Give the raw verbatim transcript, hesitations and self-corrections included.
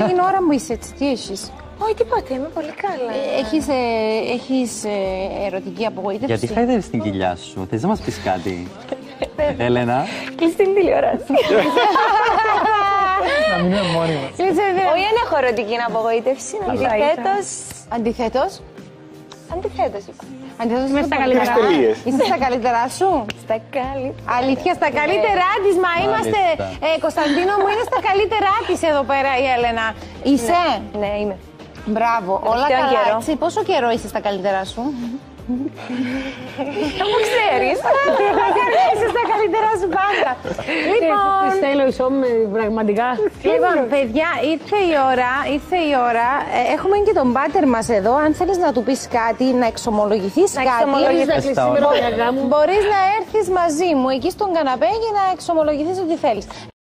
την ώρα μου είσαι έτσι, τι έχεις? Όχι, τίποτα, είμαι πολύ καλά. Έχεις, ε, έχεις ε, ερωτική απογοήτευση? Γιατί χάιδευες την κοιλιά σου, θες να μας πεις κάτι? Έλενα. Κλείς την τηλεόραση. Να μείνουμε μόνοι μας. Όχι, δεν έχω ερωτική απογοήτευση. Αντιθέτως. Αντιθέτως. Αντιθέτως είπα. Αντιθέτως Είμαι στα καλύτερά. Είσαι στα καλύτερά σου. Στα καλύτερα. Αλήθεια, στα καλύτερά της. Μα είμαστε. Ε, Κωνσταντίνο μου, είναι στα καλύτερά της εδώ πέρα η Έλενα. Είσαι. Ναι, είμαι. Μπράβο. Όλα Τελευταίο καλά. καιρό. Έτσι. Πόσο καιρό είσαι στα καλύτερά σου? Θα μου ξέρεις. Είσαι στα καλύτερά σου πάντα. Λοιπόν. Της θέλω ισόμαι πραγματικά. Λοιπόν, παιδιά, ήρθε η ώρα, ήρθε η ώρα. Ε, έχουμε και τον πάτερ μας εδώ. Αν θέλεις να του πεις κάτι, να εξομολογηθείς Να κάτι, εξομολογηθείς. Να κλείσει σήμερα ο μου. μπορείς να έρθεις μαζί μου εκεί στον καναπέ για να εξομολογηθείς ό,τι θέλεις.